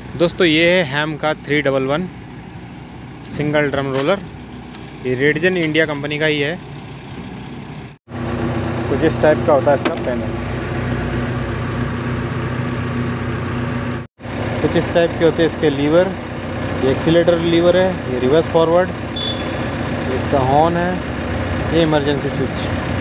दोस्तों ये है हैम का 311 सिंगल ड्रम रोलर। ये रेडजन इंडिया कंपनी का ही है। कुछ इस टाइप का होता है इसका पैनल। कुछ इस टाइप के होते हैं इसके लीवर। ये एक्सीलेटर लीवर है, ये रिवर्स फॉरवर्ड, इसका हॉर्न है, ये इमरजेंसी स्विच।